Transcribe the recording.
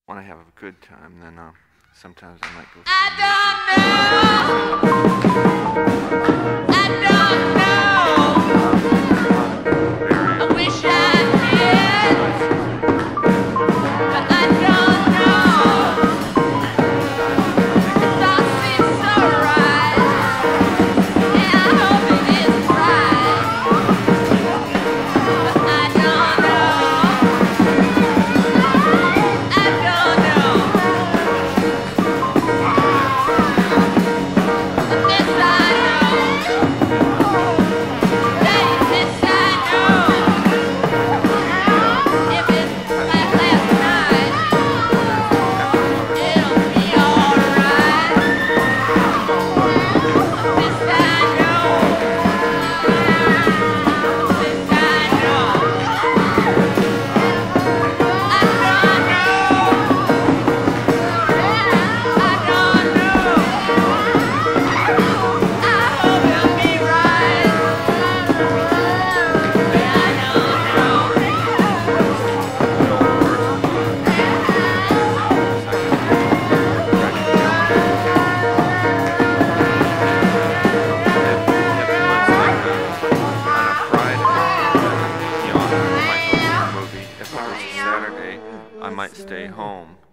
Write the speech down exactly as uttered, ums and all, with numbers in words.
want to have a good time, then uh, sometimes I might go. I don't know. I don't know. I wish I did, but I don't know. It all seems so right, and I hope it is right, but I don't know. I don't know. This I know. Hey, this I know. If it's like last night, it'll be alright. This I know. This I know. I don't know. I don't know. I hope it'll be right. I don't know. If it was a Saturday, I might stay home.